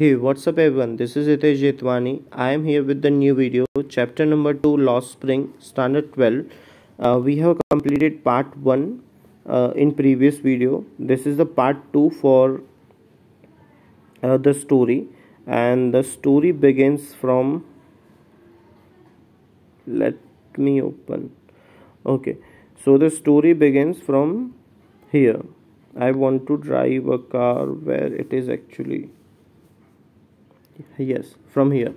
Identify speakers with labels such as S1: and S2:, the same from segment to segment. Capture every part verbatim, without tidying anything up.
S1: Hey, what's up everyone? This is Hitesh Jetwani. I am here with the new video, chapter number two, Lost Spring, standard twelve. Uh, we have completed part one uh, in previous video. This is the part two for uh, the story, and the story begins from. Let me open. Okay, so the story begins from here. I want to drive a car where it is actually. Yes, from here.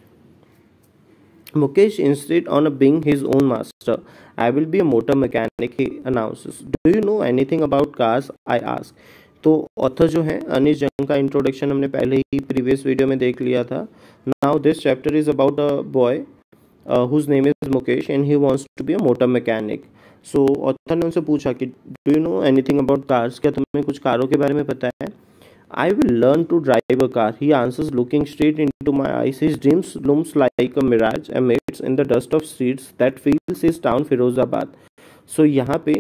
S1: Mukesh insists on being his own master. I will be a motor mechanic, he announces. Do you know anything about cars? I ask. तो author जो है अनिश जंग का introduction हमने पहले ही previous video में देख लिया था. Now this chapter is about a boy whose name is Mukesh and he wants to be a motor mechanic. So author ने उनसे पूछा कि do you know anything about cars, क्या तुम्हें कुछ कारों के बारे में पता है? I will learn to drive a car, he answers, looking straight into my eyes. His dreams looms like a mirage amidst in the dust of streets that fills his town Firozabad. So यहाँ पे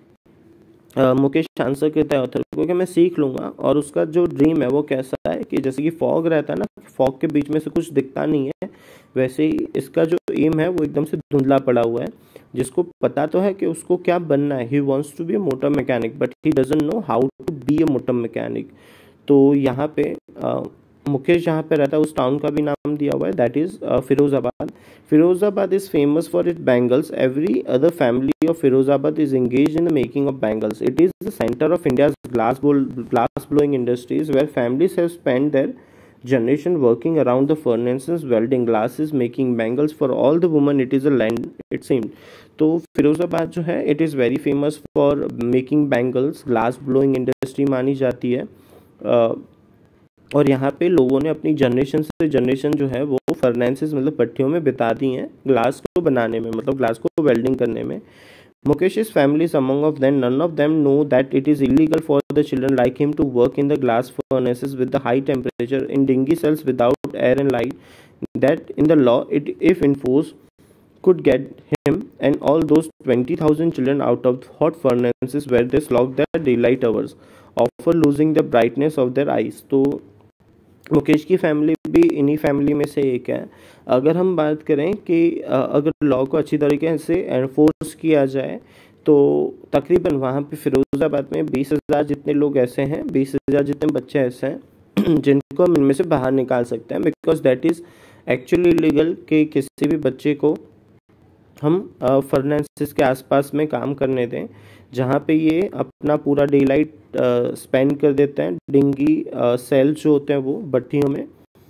S1: uh, Mukesh answer करता है author को कि मैं सीख लूँगा. और उसका जो ड्रीम है वो कैसा है कि जैसे कि फॉग रहता है ना, फॉग के बीच में से कुछ दिखता नहीं है, वैसे ही इसका जो एम है वो एकदम से धुंधला पड़ा हुआ है. जिसको पता तो है कि उसको क्या बनना है. He wants to be a motor mechanic but he doesn't know how to be a motor mechanic. तो यहाँ पे आ, मुकेश जहाँ पे रहता है उस टाउन का भी नाम दिया हुआ है, that is Firozabad. Firozabad is famous for it bangles. Every other family of Firozabad is engage in the making of bangles. It is the centre of India's glass glass blowing industries where families have spend their generation working around the furnaces, welding glasses, making bangles for all the women. It is a land, it seemed. तो फिरोज़ाबाद जो है it is very famous for making bangles, glass blowing industry मानी जाती है. Uh, और यहाँ पे लोगों ने अपनी जनरेशन से जनरेशन जो है वो फर्नेसेस मतलब भट्टियों में बिता दी हैं ग्लास को बनाने में, मतलब ग्लास को वेल्डिंग करने में. Mukesh's family is among of them. None of them know that it is illegal for the children like him to work in the glass furnaces with the high temperature in dingy cells without air and light. That in the law, it if enforced, could get him and all those twenty thousand children out of hot furnaces where they slog their daylight hours, often losing the brightness of their eyes. तो मुकेश की family भी इन्हीं family में से एक है. अगर हम बात करें कि अगर लॉ को अच्छी तरीके से एनफोर्स किया जाए तो तकरीबन वहाँ पे फिरोज़ाबाद में बीस हज़ार जितने लोग ऐसे हैं, बीस हज़ार जितने बच्चे ऐसे हैं जिनको हम इनमें से बाहर निकाल सकते हैं. Because that is actually illegal कि किसी भी बच्चे को हम फर्नेसेस के आसपास में काम करने दें जहाँ पे ये अपना पूरा डे लाइट स्पेंड कर देते हैं. डिंगी सेल्स जो होते हैं वो भट्टियों में,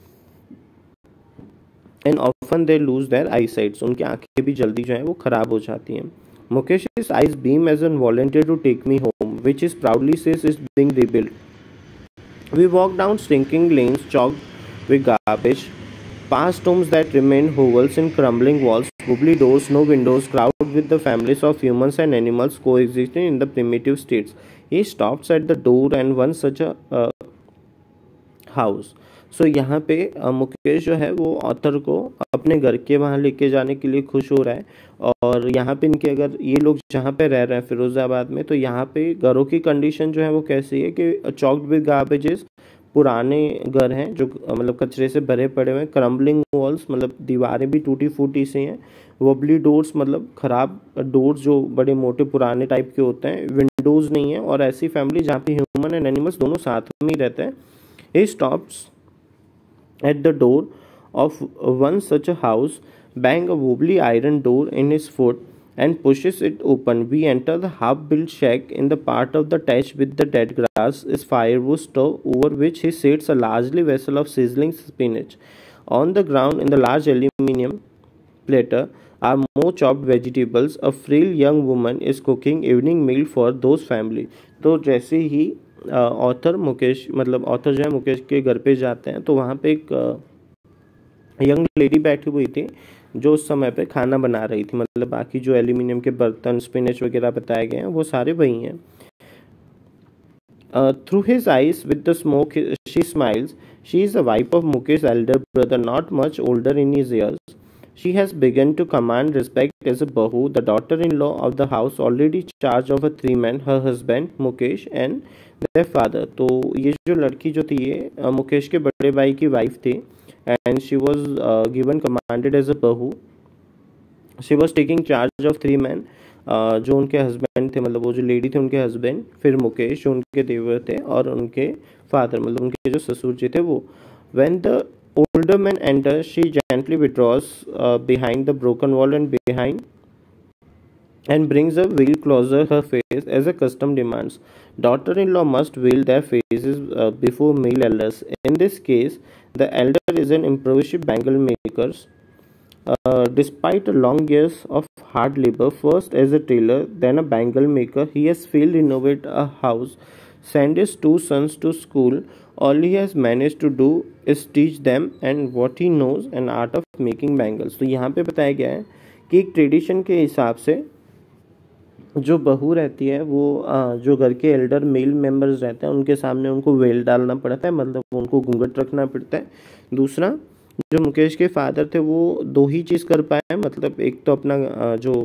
S1: and often they lose their eye sights. उनकी आंखें भी जल्दी जो है वो खराब हो जाती हैं. Mukesh is eyes beam as an volunteer to take me home which is proudly says is being rebuild. We walk down stinking lanes choked with garbage, past homes that remain hovels in crumbling walls, wobbly doors, no windows, crowded with the families of humans and animals coexisting in the primitive states. He stops at the door and one such a uh, house. So यहाँ पे मुकेश जो है वो author को अपने घर के वहाँ लेके जाने के लिए खुश हो रहा है. और यहाँ पे इनके अगर ये लोग जहाँ पे रह रहे हैं फिरोज़ाबाद में, तो यहाँ पे घरों की कंडीशन जो है वो कैसी है कि चॉक्ड विद गार्बेजेस, पुराने घर हैं जो मतलब कचरे से भरे पड़े हुए हैं. क्रम्बलिंग वॉल्स मतलब दीवारें भी टूटी फूटी सी हैं. वॉबली डोर्स मतलब ख़राब डोर्स जो बड़े मोटे पुराने टाइप के होते हैं. विंडोज़ नहीं है. और ऐसी फैमिली जहाँ पे ह्यूमन एंड एनिमल्स दोनों साथ में ही रहते हैं. He stops at the door of one such a house, bang a wobbly iron door in his foot and pushes it open. We enter the half-built shack. In the part of the thatch with the dead grass is firewood stove over which he sets a largely vessel of sizzling spinach. On the ground in the large aluminium platter are more chopped vegetables. A frail young woman is cooking evening meal for those family. तो जैसे ही author Mukesh मतलब author जो है मुकेश के घर पे जाते हैं तो वहाँ पे एक यंग लेडी बैठी हुई थी जो उस समय पे खाना बना रही थी. मतलब बाकी जो एल्यूमिनियम के बर्तन स्पिनच वगैरह बताए गए हैं वो सारे वही हैं. Through his eyes with the smoke she smiles. She is a wife of Mukesh elder brother, not much older in his years. She has begun to command respect as a bahu, the daughter-in-law of the house, already charge of a three men, her husband Mukesh and their father. तो ये जो लड़की जो थी ये अ, मुकेश के बड़े भाई की वाइफ थी and she was uh, given commanded as a bahu. She was taking charge of three men. uh, जो उनके हस्बैंड थे, मतलब वो जो लेडी थे उनके हस्बैंड, फिर मुकेश जो उनके देवर थे और उनके फादर मतलब उनके जो ससुर जी थे वो. When the older man enters, she gently withdraws uh, behind the broken wall and behind and brings a veil closer her face as a custom demands. Daughter-in-law must veil their faces uh, before male elders. In this case, the elder is an improvised bangle maker. Uh, despite a long years of hard labor, first as a tailor, then a bangle maker, he has failed to innovate a house, send his two sons to school. All he has managed to do is teach them and what he knows an art of making bangles. तो यहाँ पे बताया गया है कि एक tradition के हिसाब से जो बहू रहती है वो अ, जो घर के एल्डर मेल मेंबर्स रहते हैं उनके सामने उनको वेल डालना पड़ता है, मतलब उनको घूंघट रखना पड़ता है. दूसरा, जो मुकेश के फादर थे वो दो ही चीज़ कर पाए, मतलब एक तो अपना अ, जो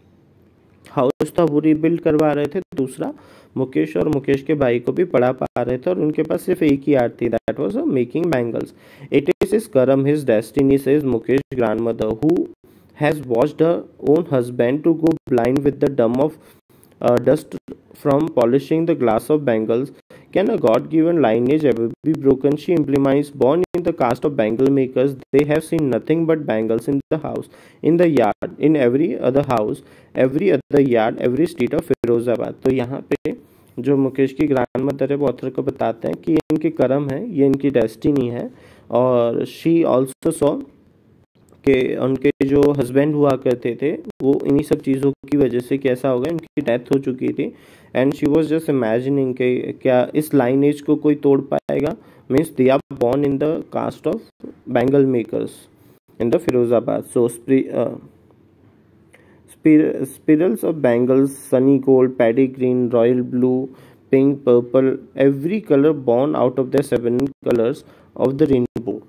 S1: हाउस था वो रीबिल्ड करवा रहे थे, दूसरा मुकेश और मुकेश के भाई को भी पढ़ा पा रहे थे और उनके पास सिर्फ एक ही आर्ट थी, that was making bangles. It is his karam, his destiny, says Mukesh grandmother, who has watched her own husband to go blind with the dumb of uh, dust from polishing the glass of bangles. Can a God-given lineage ever be broken? She implies, born in the caste of bangle makers, they have seen nothing but bangles in the house, in the yard, in every other house, every other yard, every street of Firozabad. तो यहाँ पे जो मुकेश की grand mother है वो author को बताते हैं कि ये इनके कर्म है, ये इनकी डेस्टिनी है. और शी ऑल्सो सॉ कि उनके जो हस्बैंड हुआ करते थे वो इन्हीं सब चीज़ों की वजह से कैसा हो गया, उनकी डेथ हो चुकी थी. And she was just imagining कि क्या इस लाइनेज को कोई तोड़ पाएगा. Means they are born in the caste of bangle makers in the Firozabad. So spirals of bangles, sunny gold, paddy green, royal blue, pink, purple, every color born out of the seven colors of the rainbow.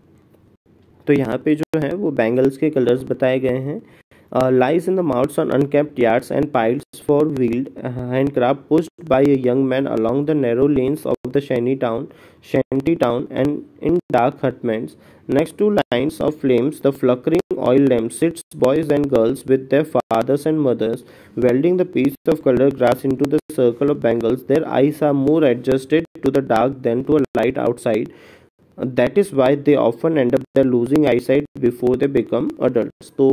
S1: तो यहाँ पे जो है वो bangles के colours बताए गए हैं. Lies in the mouths on unkept yards and piles for wheeled handcraft pushed by a young man along the narrow lanes of the shanty town shanty town and in dark hutments. Next to lines of flames, the flickering oil lamp sits boys and girls with their fathers and mothers, welding the piece of colored grass into the circle of bangles. Their eyes are more adjusted to the dark than to a light outside. That is why they often end up their losing eyesight before they become adults. तो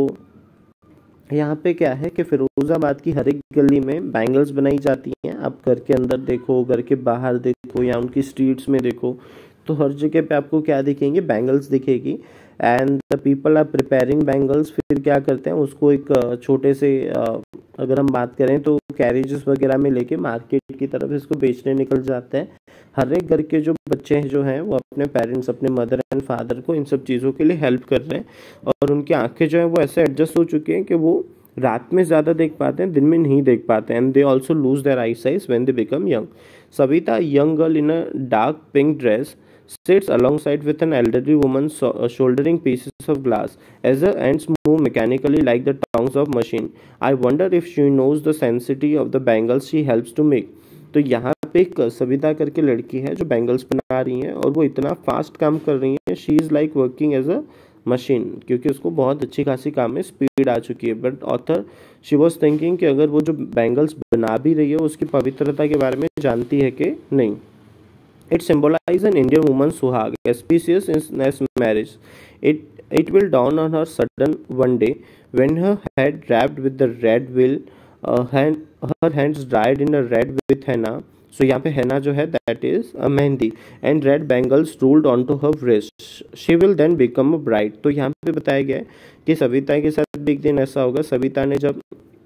S1: यहाँ पे क्या है कि फिरोज़ाबाद की हर एक गली में बैंगल्स बनाई जाती हैं. आप घर के अंदर देखो, घर के बाहर देखो या उनकी स्ट्रीट्स में देखो, तो हर जगह पे आपको क्या दिखेंगे, बैंगल्स दिखेगी. And the people are preparing bangles. फिर क्या करते हैं उसको एक छोटे से अ, अगर हम बात करें तो कैरेजेस वगैरह में लेके मार्केट की तरफ इसको बेचने निकल जाते हैं. हर एक घर के जो बच्चे जो हैं वो अपने पेरेंट्स, अपने मदर एंड फादर को इन सब चीज़ों के लिए हेल्प कर रहे हैं. और उनकी आंखें जो हैं वो ऐसे एडजस्ट हो चुकी हैं कि वो रात में ज़्यादा देख पाते हैं, दिन में नहीं देख पाते हैं. And they also lose their eye size when they become young. Savita, young girl in a dark pink dress, sits alongside with an elderly woman so, uh, shouldering pieces of glass. As her hands move mechanically like the tongues of machine, I wonder if she knows the sensitivity of the bangles she helps to make. तो यहाँ पे एक सविता करके लड़की है जो bangles बना रही है और वो इतना फास्ट काम कर रही है. She is like working as a machine, क्योंकि उसको बहुत अच्छी खासी काम में स्पीड आ चुकी है. But author she was thinking कि अगर वो जो बैंगल्स बना भी रही है उसकी पवित्रता के बारे में जानती है कि नहीं. It symbolizes an Indian woman's suhag, auspicious as marriage. It it will dawn on her sudden one day when her head wrapped with the red veil, uh, hand, her hands dried in a red with henna. So यहाँ पे henna जो है that is a mehndi, and red bangles rolled onto her wrist. She will then become a bride. तो यहाँ पे बताया गया है कि सविता के साथ भी एक दिन ऐसा होगा. सविता ने जब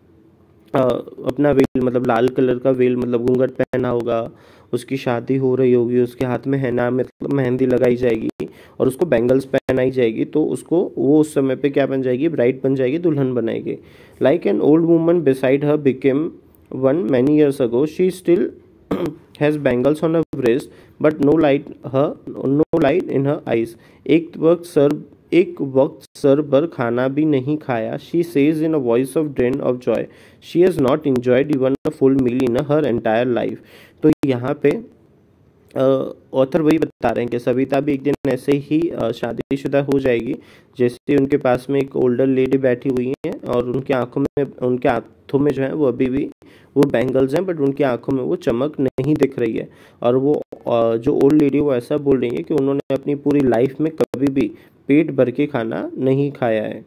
S1: आ, अपना वेल मतलब लाल कलर का वेल मतलब घूंघट पहना होगा, उसकी शादी हो रही होगी, उसके हाथ में हैना मतलब मेहंदी लगाई जाएगी और उसको बैंगल्स पहनाई जाएगी, तो उसको वो उस समय पे क्या बन जाएगी, ब्राइड बन जाएगी, दुल्हन बनाएगी. Like an old woman beside her became one many years ago, she still has bangles on her wrist but no light her no light in her eyes. एक वक्त सर एक वक्त सर भर खाना भी नहीं खाया. She says in a voice of drain of joy. She has not enjoyed even a full meal in her entire life. तो यहाँ पे ऑथर वही बता रहे हैं कि सविता भी एक दिन ऐसे ही अ, शादीशुदा हो जाएगी, जैसे उनके पास में एक ओल्डर लेडी बैठी हुई है और उनकी आंखों में उनके हाथों में जो है वो अभी भी वो बैंगल्स हैं, बट उनकी आंखों में वो चमक नहीं दिख रही है. और वो अ, जो ओल्ड लेडी वो ऐसा बोल रही है कि उन्होंने अपनी पूरी लाइफ में कभी भी पेट भर के खाना नहीं खाया है.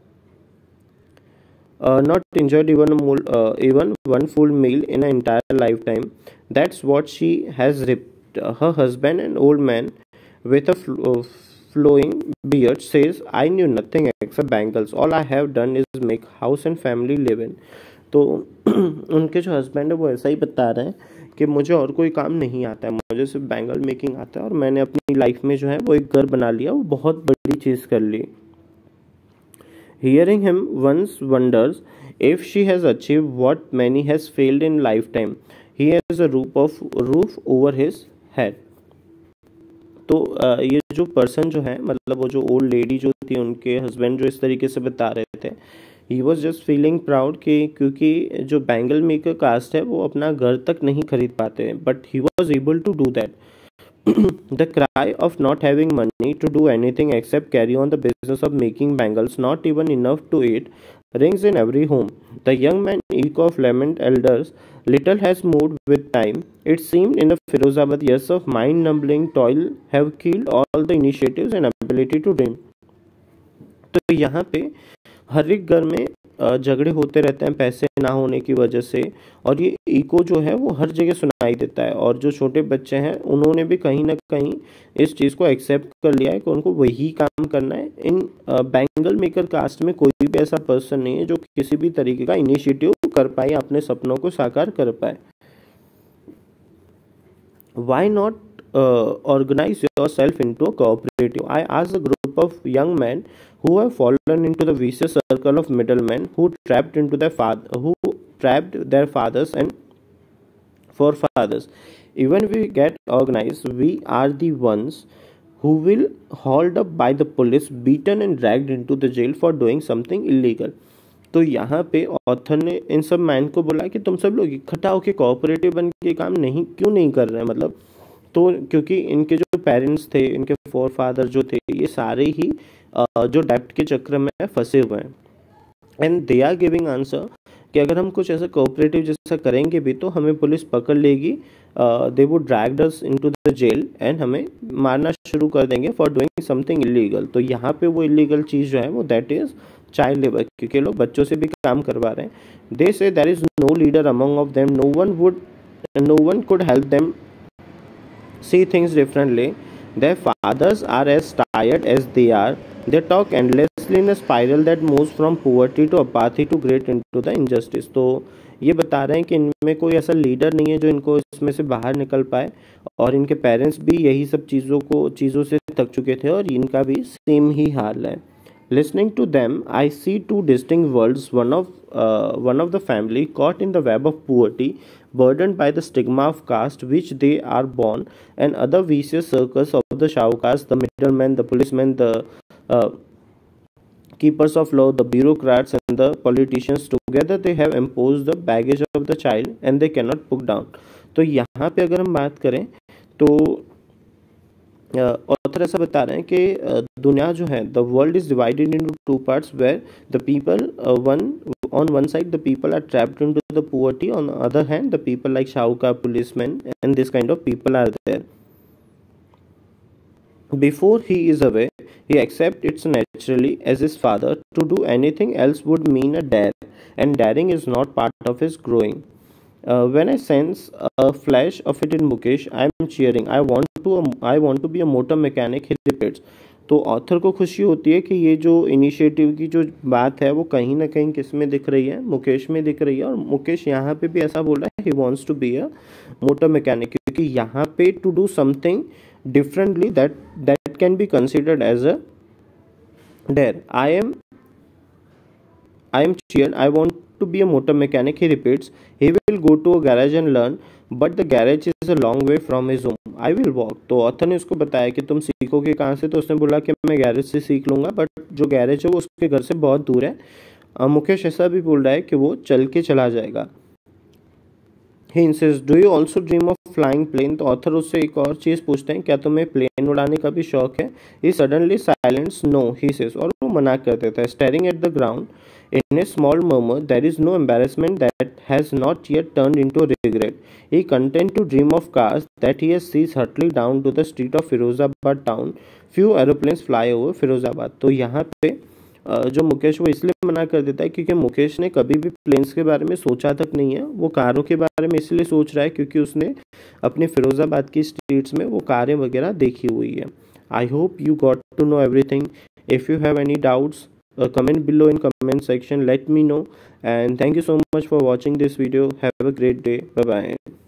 S1: Uh, not enjoyed even a mul- uh, even one full meal in an entire lifetime. That's what she has ripped. Uh, her husband, an old man with a fl- uh, flowing beard, says, "I knew nothing except bangles. All I have done is make house and family live in." तो उनके जो husband है वो ऐसा ही बता रहे हैं कि मुझे और कोई काम नहीं आता है, मुझे सिर्फ बैंगल मेकिंग आता है और मैंने अपनी लाइफ में जो है वो एक घर बना लिया, वो बहुत बड़ी चीज़ कर ली. Hearing him once wonders if she has achieved what many has failed in lifetime. He has a roof of roof over his head. तो अ, ये जो पर्सन जो है, मतलब वो जो ओल्ड लेडी जो थी, उनके हस्बैंड जो इस तरीके से बता रहे थे, he was just feeling proud कि क्योंकि जो बैंगल मेकर कास्ट है वो अपना घर तक नहीं खरीद पाते हैं, but he was able to do that. The cry of not having money to do anything except carry on the business of making bangles, not even enough to eat, rings in every home. The young man echo of lament elders. Little has moved with time. It seemed in the Firozabad years of mind-numbing toil have killed all the initiatives and ability to dream. तो यहाँ पे हर एक घर में अ, झगड़े होते रहते हैं पैसे ना होने की वजह से, और ये इको जो है वो हर जगह सुनाई देता है. और जो छोटे बच्चे हैं उन्होंने भी कहीं ना कहीं इस चीज़ को एक्सेप्ट कर लिया है कि उनको वही काम करना है. इन बैंगल मेकर कास्ट में कोई भी ऐसा पर्सन नहीं है जो किसी भी तरीके का इनिशिएटिव कर पाए, अपने सपनों को साकार कर पाए. Why not uh, organize yourself into a cooperative? I asked a group of young men who have fallen into the vicious circle of middlemen who trapped into their father, who trapped their fathers and forefathers. Even if we get organized, we are the ones who will hauled up by the police, beaten and dragged into the jail for doing something illegal. तो यहाँ पे author ने इन सब man को बोला कि तुम सब लोग इकट्ठा होकर कोऑपरेटिव बन के काम नहीं क्यों नहीं कर रहे हैं, मतलब. तो क्योंकि इनके जो पेरेंट्स थे, इनके फोर फादर जो थे, ये सारे ही अ, जो डेप्ट के चक्र में फंसे हुए हैं. And they are giving answer कि अगर हम कुछ ऐसा कोऑपरेटिव जैसा करेंगे भी तो हमें पुलिस पकड़ लेगी, they would drag us into the jail and हमें मारना शुरू कर देंगे फॉर डूइंग समथिंग इलीगल. तो यहाँ पे वो इलीगल चीज़ जो है वो दैट इज़ चाइल्ड लेबर, क्योंकि लोग बच्चों से भी काम करवा रहे हैं. They say there is no leader among of them, no one would no one could help them see things differently. Their fathers are as tired as they are. They talk endlessly in a spiral that moves from poverty to apathy to great into the injustice. तो ये बता रहे हैं कि इनमें कोई ऐसा leader नहीं है जो इनको इसमें से बाहर निकल पाए, और इनके पेरेंट्स भी यही सब चीज़ों को चीज़ों से थक चुके थे और इनका भी सेम ही हाल है. Listening to them, I see two distinct worlds. One of uh, one of the family caught in the web of poverty, burdened by the stigma of caste which they are born, and other vicious circles of the shawkas, the middlemen, the policemen, the uh, keepers of law, the bureaucrats, and the politicians. Together, they have imposed the baggage of the child, and they cannot put down. तो यहाँ पे अगर हम बात करें तो author ऐसा बता रहे हैं कि दुनिया जो है, the world is divided into two parts where the people one on one side the people are trapped into the poverty, on the other hand the people like shauka, policemen, and this kind of people are there. Before he is away, he accepts it naturally as his father. To do anything else would mean a dare, and daring is not part of his growing. Uh, when I sense a flash of it in Mukesh, I am cheering. I want to. I want to be a motor mechanic, he repeats. तो author को खुशी होती है कि ये जो initiative की जो बात है वो कहीं ना कहीं किस में दिख रही है, मुकेश में दिख रही है. और मुकेश यहाँ पे भी ऐसा बोल रहा है, he wants to be a motor mechanic, क्योंकि यहाँ पे to do something differently that that can be considered as a dare. I am I am cheered. I want to be a motor mechanic, he repeats. He will go to a garage and learn. But the garage is a long way from his home, I will walk. तो author ने उसको बताया कि तुम सीखोगे कहाँ से, तो उसने बोला कि मैं गैरेज से सीख लूँगा, बट जो गैरेज है वो उसके घर से बहुत दूर है। अ, मुकेश ऐसा भी बोल रहा है कि वो चल के चला जाएगा। He insist, do you also dream of flying plane. तो ऑथर उससे एक और चीज़ पूछते हैं, क्या तुम्हें प्लेन उड़ाने का भी शौक है। He suddenly silence, no he says, और वो मना कर देता है। Staring at the ground in a small murmur, there is no embarrassment that has not yet turned into regret. He content to dream of cars that he has sees hurtling down to the street of Firozabad town. Few aeroplanes fly over Firozabad. तो यहाँ पे अ, जो मुकेश वो इसलिए मना कर देता है क्योंकि मुकेश ने कभी भी प्लेन्स के बारे में सोचा तक नहीं है। वो कारों के बारे में इसलिए सोच रहा है क्योंकि उसने अपने फिरोज़ाबाद की स्ट्रीट्स में वो कारें वगैरह देखी हुई है। I hope you got to know everything. If you have any doubts, comment below in comment section, let me know, and thank you so much for watching this video. Have a great day. Bye bye.